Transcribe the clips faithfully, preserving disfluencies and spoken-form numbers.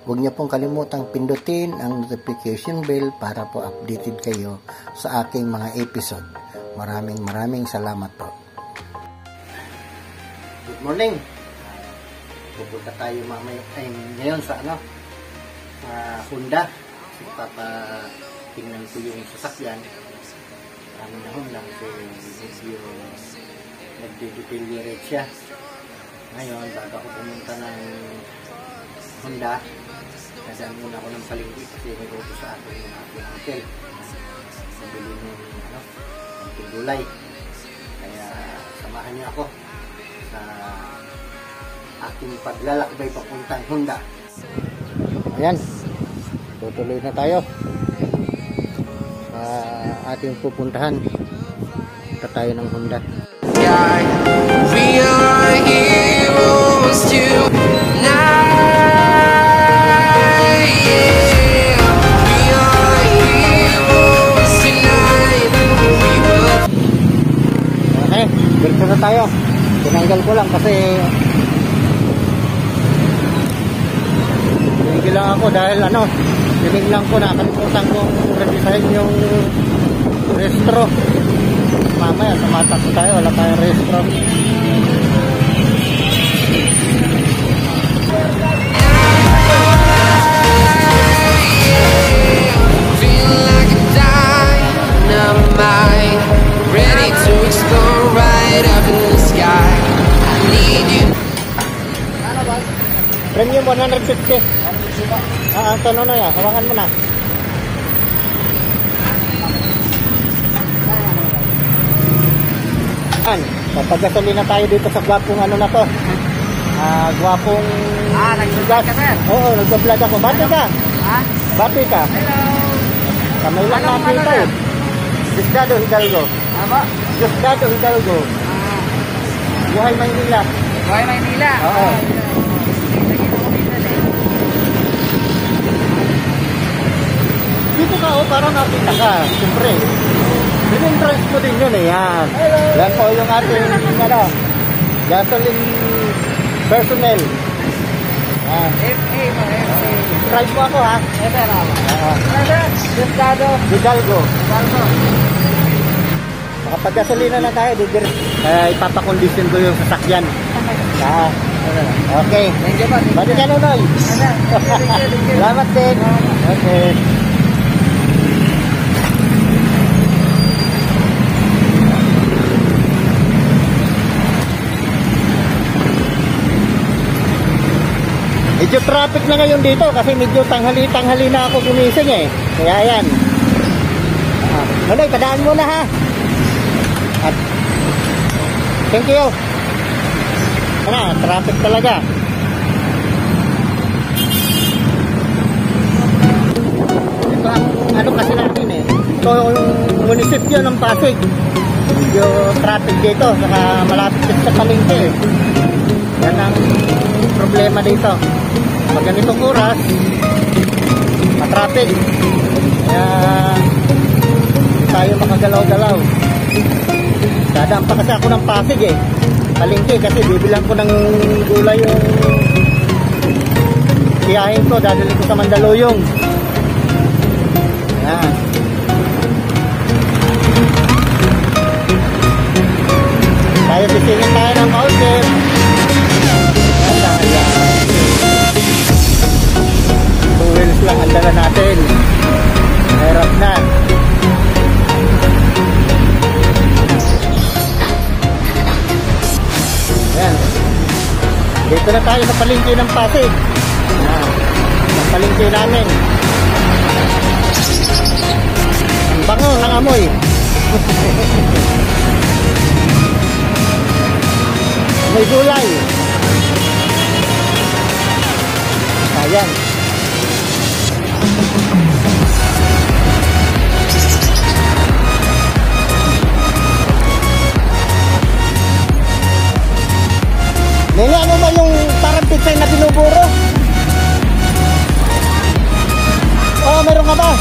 Huwag niyo pong kalimutang pindutin ang notification bell para po updated kayo sa aking mga episode. Maraming maraming salamat po. Good morning. Pupunta tayo mamaya ay ngayon sa ano? Sa Honda. So, papatingnan ko yung sasakyan. Marami na Honda kasi medyo nagde-deteriorate siya. Ngayon, bago ako pumunta ng Honda, nadaan muna ako ng palengke kasi may uto sa akin yung aking hotel. Nabili ng ano, ng gulay. Kaya samahan niyo ako sa aking paglalakbay papuntang Honda. Ayan, tutuloy na tayo sa ating pupuntahan. Punta tayo ng Honda. We are heroes tonight. Yeah. We are heroes tonight. Okay, dito na tayo. Tinanggal ko lang kasi tinanggal lang ako dahil ano, tinignan ko na nakalimutan kong revisahin yung restro. Mamaya tumatak tayo, wala tayong restro. Feel like a dynamite, ready to explode right up in the sky. I need you. Premium one fifty. Ah, ito na ya, hawakan mo na. Papagasolina tayo dito sa gwapong ano na to. Ah, gwapong Ah, nag-vlog ka sir? Oo, nag-vlog ako. Bati ka? Ha? Bati ka? Hello. Kamay lang natin ito. Diosdado Hidalgo. Ano? Diosdado Hidalgo. Ah. Buhay Maynila. Buhay Maynila? Oo. Dito ka o, parang nakita ka. Siyempre. In-entrance mo din yun eh, yan. Yan po yung ating, ano, gasoline personnel. Yan. F A mo, F A. Drive mo ako ha. Yes sir, ako. Diosdado Hidalgo. Hidalgo. Makapag-gasolina na tayo, dito. Kaya ipapakondisyon ko yung sasakyan. Ah, okay. Thank you po. Bati ka Nunoy. Salamat din. Okay. Medyo traffic na ngayon dito kasi medyo tanghali-tanghali na ako gumising eh. Kaya yan. Ah, Nunoy, padaan muna ha. At, thank you. Ano, traffic talaga. Ito ang ano kasi natin eh. Ito yung munisipyo ng Pasig. Medyo traffic dito. Saka malapit sa palengke eh. Yan ang problema dito. Pag ganitong oras, matraffic. Kaya hindi tayo makagalaw-galaw. Dadaan pa kasi ako ng Pasig eh. Palengke kasi bibilang ko ng gulay yung kiyahin ko. Dadalhin ko sa Mandaluyong. Yan. Tayo sisingin tayo ng outlet. Two wheels lang ang dala natin. Hirap na. Ayan. Dito na tayo sa palengke ng Pasig. Ayan. Ang palengke namin. Ang bango ng amoy. May gulay. Ayan. May ano ba yung parang pitsay na binuburo? Oh, meron ka ba?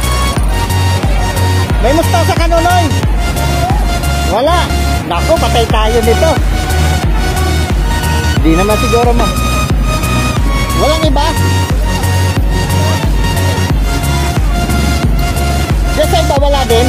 May mustasa ka Nunoy? Wala. Naku, patay tayo nito. Hindi naman siguro mo. Walang iba? Yes, ay wala din.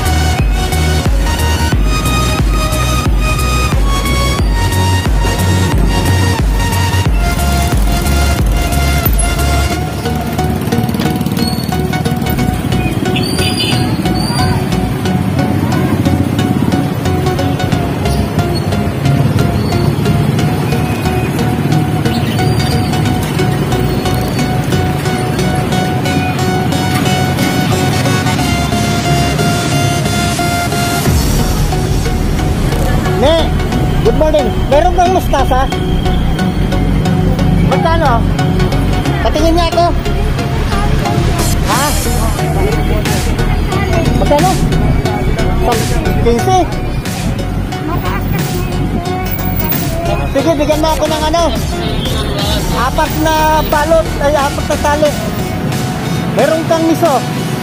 Ne, good morning. Meron bang mustasa? Magkano? Patingin niya ako. Ha? Magkano? fifteen. Sige, bigyan mo ako ng ano? Apat na balot, ay apat na tali. Meron kang miso.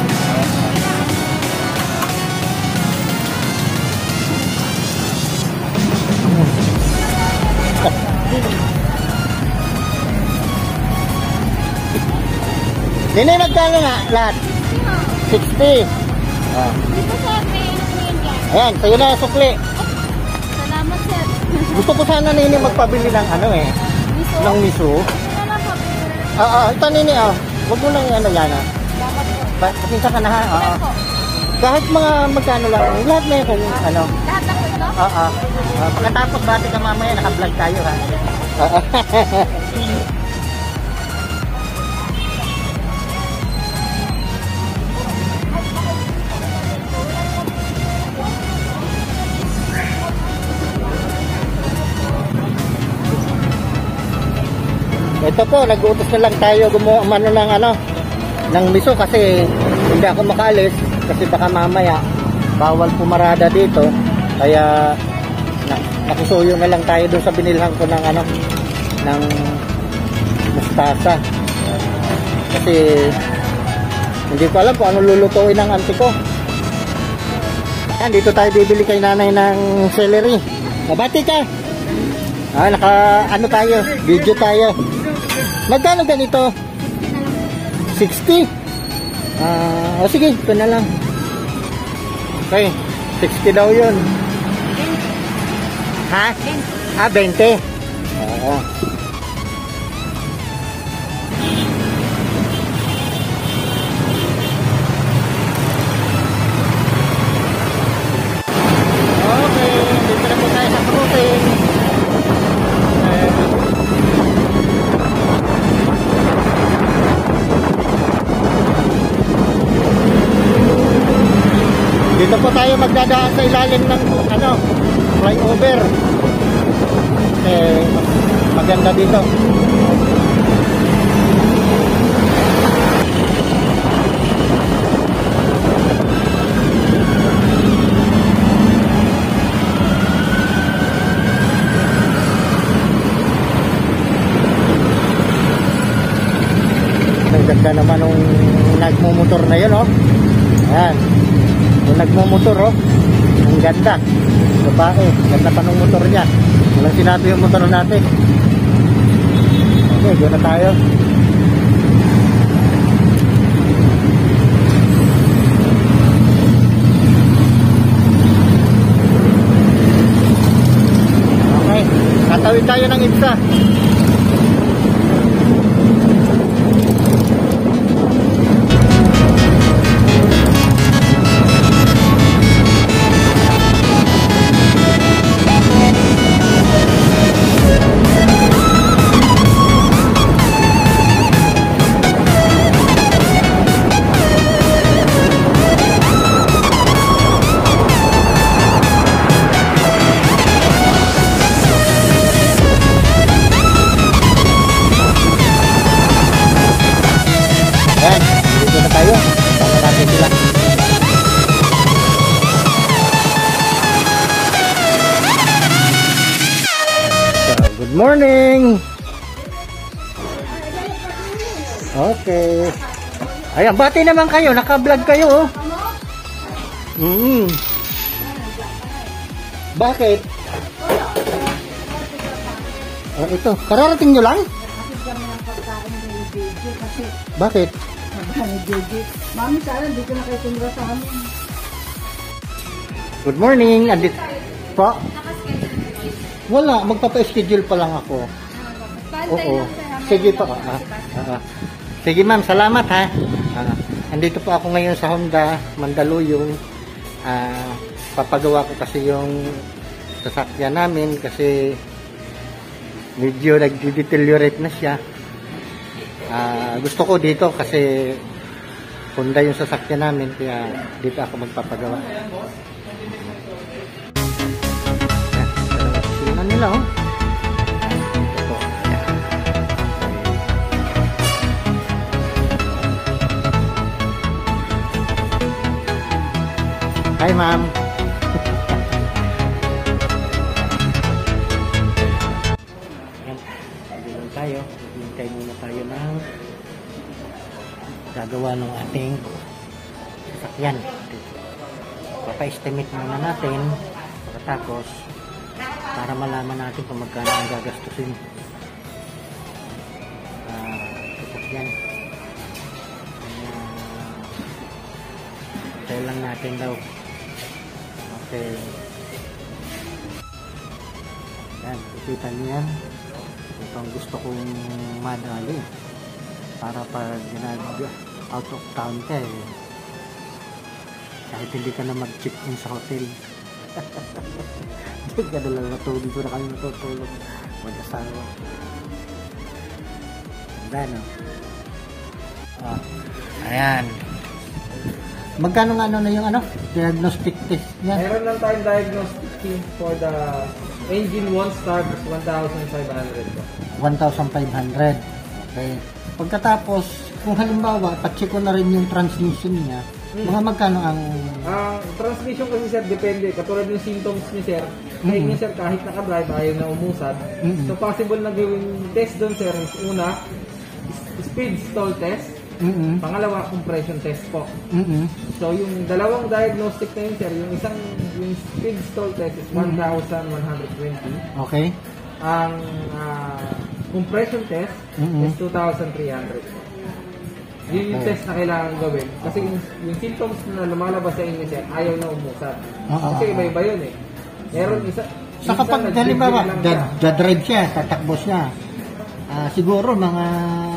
Nini, magkano na lahat? sixty. Ah. Ayan, sa'yo na sukli. Salamat, sir. Gusto ko sana Nini magpabili ng ano eh. Miso? Ng miso. Oo, ah, ito Nini oh. Huwag mo nang ano yan ah. Pakita ka na ha. Oo. Kahit mga magkano lang. Lahat na yun kung ano. Lahat na po ito? Oo. Uh, pagkatapos bati ka mamaya, naka-vlog tayo ha. Oo. Ito po, nag-uutos na lang tayo gumawa ano ng ano, ng miso kasi hindi ako makaalis kasi baka mamaya bawal pumarada dito. Kaya na, nakusuyo na lang tayo doon sa binilhan ko ng ano, ng mustasa. Kasi hindi ko alam kung ano lulutuin ng auntie ko. Yan, dito tayo bibili kay nanay ng celery. Mabati ka! Ah, naka ano tayo, video tayo. Magkano ganito? sixty. Ah, uh, oh sige, ito na lang. Okay, sixty daw 'yun. Ha? Ah, twenty. Oo. Okay, dito na po tayo sa protein. Dito po tayo magdadaan sa ilalim ng ano, flyover. Eh, maganda dito. Nagdagda naman nung nagmumotor na yun, oh. Ayan. Yung nagmumotor, oh. Ang ganda. Babae. Ganda pa nung motor niya. Walang sinabi yung motor natin. Okay, doon na tayo. Okay. Tatawid tayo ng Ibsa. Good morning! Okay. Ayan, bati naman kayo. Naka-vlog kayo, oh. Mm-hmm. Bakit? Oh, ito. Kararating nyo lang? Bakit? Ni J J. Mami, sana hindi ko na kayo tumira sa amin. Good morning. Andit po. Wala, magpapa-schedule pa lang ako. Oo. Sige pa. Ah, ah, ah. Sige ma'am, salamat ha. Ah, andito po ako ngayon sa Honda Mandaluyong. Ah, papagawa ko kasi yung sasakyan namin kasi medyo nag-deteriorate na siya. Ah, gusto ko dito kasi Honda yung sasakyan namin kaya dito ako magpapagawa. Tingnan nila oh. Ito. Hi ma'am. Ayan, tayo. Hintay muna tayo ng gagawa ng ating sasakyan. Papa-estimate muna natin pagkatapos para malaman natin kung magkano ang gagastusin. Uh, sasakyan. Uh, Try lang natin daw. Okay. Yan, ikita niyo yan. Ito ang gusto kong madali para pag nag out of town ka eh, kahit hindi ka na mag-check-in sa hotel doon ka na lang natulog, dito na kami natutulog mag-asawa. Ganda no? Ah, ayan, magkano nga ano na yung ano diagnostic test niya? Meron lang tayong diagnostic team for the engine one start one thousand five hundred. one thousand five hundred. Okay. Pagkatapos, kung halimbawa, pa-check ko na rin yung transmission niya, hmm. mga magkano ang... Ang uh, transmission kasi sir, depende. Katulad yung symptoms ni sir, mm-hmm. kahit niya sir, kahit naka-drive, ayaw na umusad. Mm-hmm. So, possible na gawing test doon sir. Una, speed stall test. Mm-hmm. Pangalawa, compression test po. Mm-hmm. So, yung dalawang diagnostic na yun sir, yung isang yung speed stall test is one thousand one hundred twenty. Okay. Ang uh, compression test mm-hmm. is two thousand three hundred. Yun yung okay. test na kailangan gawin. Kasi yung, yung symptoms na lumalabas sa inyo sir, ayaw na umusad. Uh-huh. Kasi iba-iba yun eh. Meron isa... Sa so, kapag halimbawa, dadrive siya, tatakbo siya, uh, siguro mga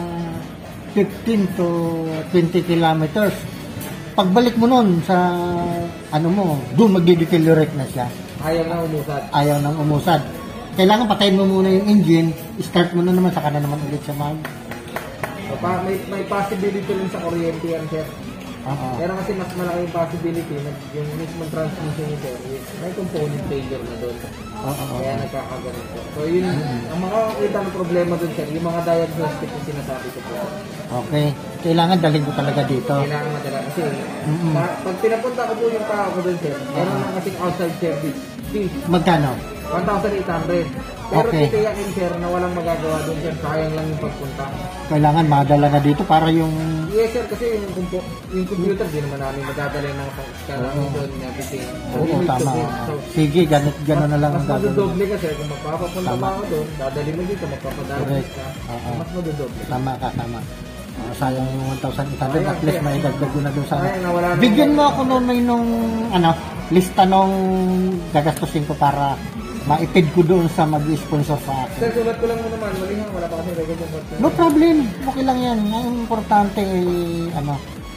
fifteen to twenty kilometers. Pagbalik mo nun sa ano mo, doon mag-decelerate na siya. Ayaw na umusad. Ayaw nang umusad. Kailangan patayin mo muna yung engine, start mo na naman, saka na naman ulit siya mag... So, pa, may, may possibility rin sa kuryente yan, sir. Uh-huh. Pero kasi mas malaki yung possibility na yung mismong transmission niya, sir, may component failure na doon. Uh-huh. Kaya nagkakaganito. So, yun, uh-huh. ang makakakita ng problema doon, sir, yung mga diagnostic na sinasabi ko po. Okay. Kailangan dalhin ko talaga dito. Kailangan madala. Kasi, uh-huh. pag, pag pinapunta ko po yung tao ko doon, sir, meron uh-huh. lang kasing outside service. Fee. Magkano? one thousand eight hundred. Pero okay. titiyakin sir na walang magagawa doon sir, sayang lang yung pagpunta. Kailangan madala na dito para yung... Yes sir, kasi yung, yung computer din naman namin madadala ng pang-scan namin doon and everything. So, oo, tama. So, sige, ganit, gano'n na lang. Mas madudoble ka sir, kung magpapapunta pa ako doon, dadali mo dito, magpapadali ka, uh-huh. mas madudoble. Tama ka, tama. Uh, sayang yung one thousand eight hundred, at least may dagdag ko na doon sa... Ay, bigyan mo ako nung may nung, ano, lista nung gagastusin ko para maipid ko doon sa mag-sponsor sa akin. Sir, sulat ko lang mo naman. Malihang, wala pa kasi record yung podcast. No problem. Okay lang yan. Ang importante ay, ano,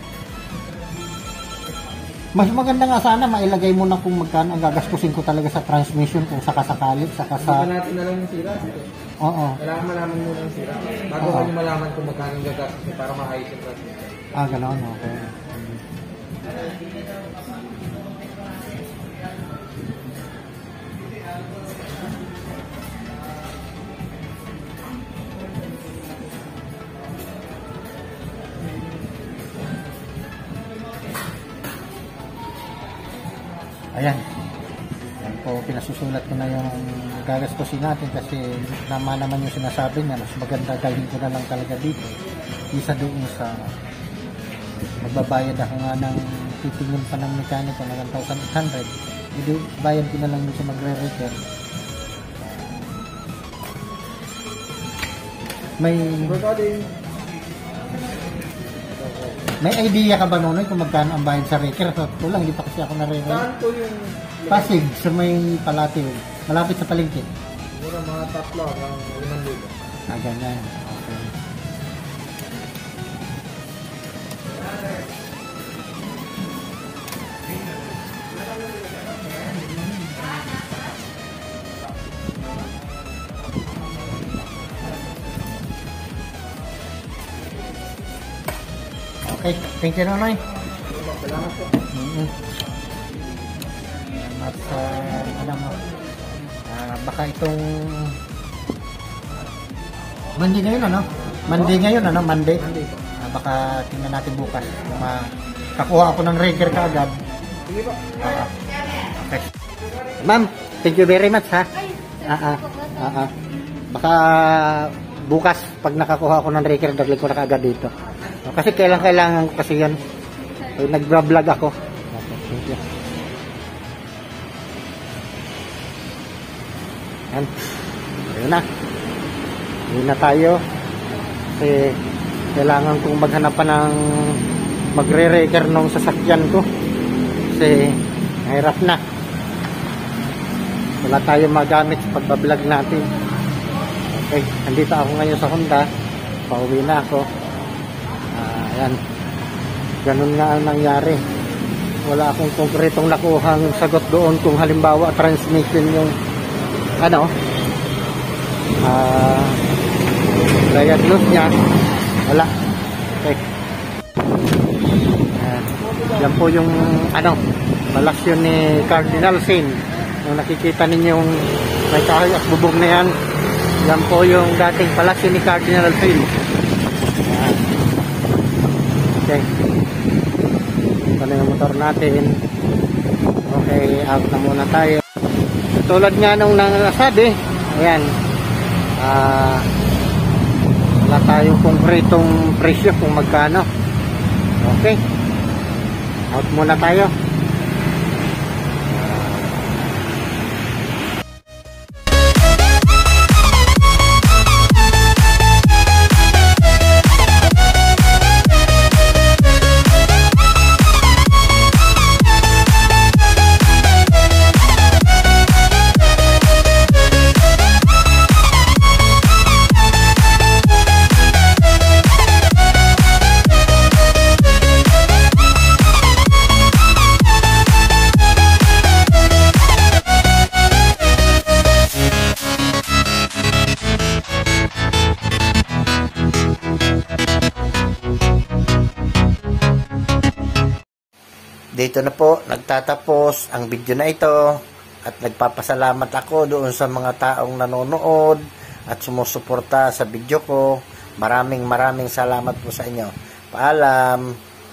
mas maganda nga sana mailagay mo na kung magkano ang gagastusin ko talaga sa transmission kung sakasakali, saka sa... Hindi natin na lang yung sira. Oo. Kailangan malaman muna yung sira. Bago Oo. kayo malaman kung magkano yung gagastusin para maayos yung transmission. Ah, gano'n. Okay. Ayan. Ayan po, pinasusulat ko na yung gagastusin natin kasi naman naman yung sinasabi niya, mas maganda dalhin ko na lang talaga dito. Isa doon sa magbabayad ako nga ng titingin pa ng mekaniko na one thousand eight hundred. Hindi, bayad ko na lang dito magre-return. May... Recording. May idea ka ba noon kung magkano ang bayad sa Reker? So, kulang, hindi pa kasi ako nare-reker. Saan po yung... Pasig, sa may Palatio. Malapit sa palengke. Mura mga tatlo hanggang limang libo. Ah, ganyan. Okay. Okay, thank you, Nonoy. Salamat po. Mm-hmm. At uh, ano mo, uh, baka itong Monday ngayon, ano? Monday ngayon, ano? Monday? Monday po. Uh, baka tingnan natin bukas kung makakuha ako ng Reker kaagad. Sige po. Uh, okay. Ma'am, thank you very much, ha? Ah, ah, ah, ah. Baka bukas, pag nakakuha ako ng Reker, daglig ko na kaagad dito. Kasi kailang kailangan ko kasi yan. So, nag-vlog ako. Okay, thank you. Yan. Ayun na. Ayun na tayo. Kasi kailangan kong maghanap pa ng magre-reker nung sasakyan ko. Kasi mahirap na. Wala tayo magamit sa pagbablog natin. Okay, nandito ako ngayon sa Honda. Pauwi na ako. Uh, ayan. Ganun nga ang nangyari. Wala akong konkretong nakuhang sagot doon kung halimbawa transmission yung ano ah uh, diagnose niya. Wala. Okay. Uh, yan po yung ano balasyon ni Cardinal Sin. Kung nakikita ninyo yung may kahoy at bubog na yan, yan po yung dating palasyon ni Cardinal Sin. Uh, okay. Ito na yung motor natin. Okay, out na muna tayo. Tulad nga nung nangasabi, ayan, ah, uh, wala tayong konkretong presyo kung magkano. Okay, out muna tayo. Dito na po nagtatapos ang video na ito at nagpapasalamat ako doon sa mga taong nanonood at sumusuporta sa video ko. Maraming maraming salamat po sa inyo. Paalam!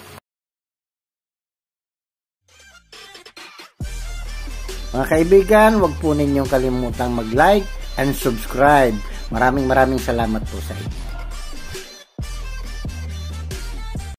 Mga kaibigan, huwag po ninyong kalimutang mag-like and subscribe. Maraming maraming salamat po sa inyo.